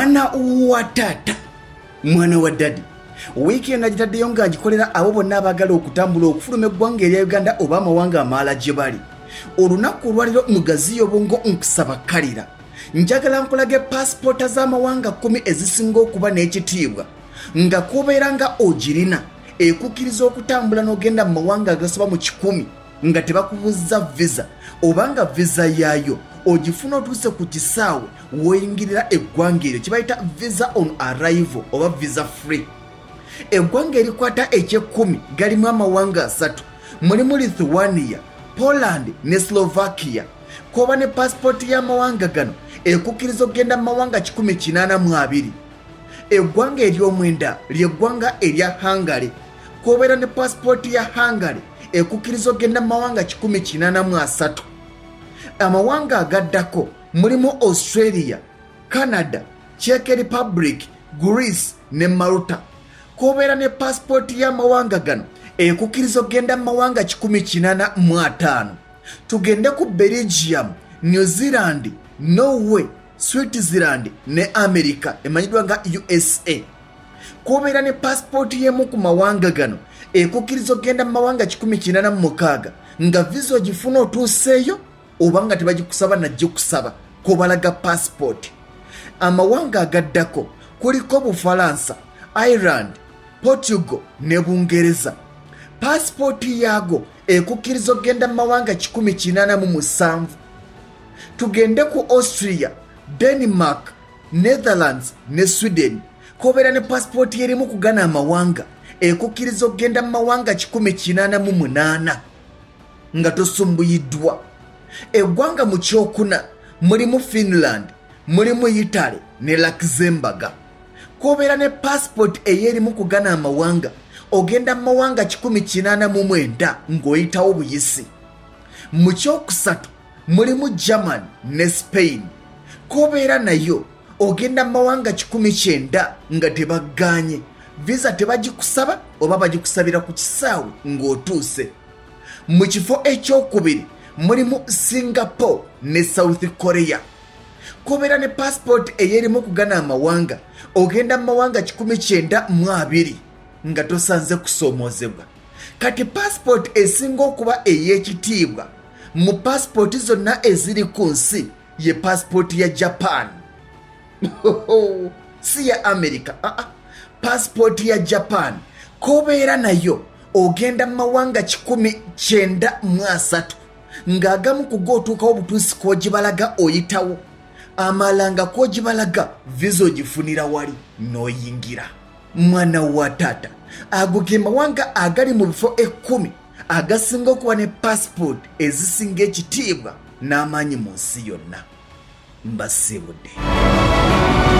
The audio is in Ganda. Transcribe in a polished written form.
Mwana wa tata, mwana wa daddy. Weekend agitaddeyo nga agikolera abo bonna abagala okutambula okufuluma eggwanga erya Uganda oba amawanga amalala gye bali. Olunaku lwaliro mugazi obongo nkusaba kalira. Njagala nkulage passport z'amawanga 10 ezisinga okuba n'ekitiibwa. Nga kubeera nga ogirina ekukkiriza okutambula n'ogenda mu mawanga agasoba mu 10 nga tebakubuza visa obanga visa yaayo ogifuna otuuse ku kisaawe woyingirira eggwanga eryo kibayita visa on arrival oba visa free. Eggwanga erikwata eky'ekumi galimu amawanga 3 mulimu Lithuania, Poland ne Slovakia. Koba ne passport y'amawanga gano ekukkiriza okugenda mu mawanga 182. Eggwanga ery'omwenda ly'eggwanga erya Hungary. Kobeera ne passport ya Hungary ekukkiriza okugenda mu mawanga 183. Amawanga agaddako mulimu Australia, Canada, Czech Republic, Greece ne Malta. Kobeera ne passport y'amawanga gano ekukkiriza okugenda mu mawanga 185. Tugende ku Belgium, New Zealand, Norway, Switzerland ne America emanyiddwa nga USA. Kobeera ne passport y'emu ku mawanga gano ekukkiriza okugenda mu mawanga 186 nga visa ogifuna otuuseeyo oba nga tebagikusaba najjo kusaba kobalaga passport. Amawanga agaddako kuliko Bufalansa, Ireland, Portugal ne Bungereza. Passport yago ekukkiriza okugenda mu mawanga 187. Tugende ku Austria, Denmark, Netherlands ne Sweden. Kobeera ne passport yerimu kugana amawanga ekukkiriza okugenda mu mawanga 188 nga tosumbuyiddwa. Eggwanga mu kyokuna mulimu Finland, mulimu Italy ne Luxembourg. Kobeera ne passport eyerimu kugana amawanga ogenda mu mawanga 189 ng'oyitawo buyisi. Mu kyokusatu mulimu Germany ne Spain. Kobeera nayo ogenda mu mawanga 19 nga tebaganye visa tebagikusaba oba bagikusabira ku kisaawe ng'otuuse. Mu kifo ekyokubiri mulimu Singapore ne South Korea. Kobeera ne passport eyerimu kugana amawanga ogenda mu mawanga 192 nga tosanze kusoomozebwa. Kati passport esinga okuba ey'ekitiibwa mu passport zonna eziri ku nsi ye passport ya Japan. Si ya America, passport ya Japan. Kobeera nayo ogenda mu mawanga 193 ng'agamu ku go otuukawo obutuusi kw'ogibalaga oyitawo amalanga kw'ogibalaga visa ogifunira wali n'oyingira. Mwana wa tata, ago ge mawanga agali mu bifo 10 agasinga okuba ne passport ezisinga ekitiibwa n'amaanyi mu nsi yonna. Mbasibudde.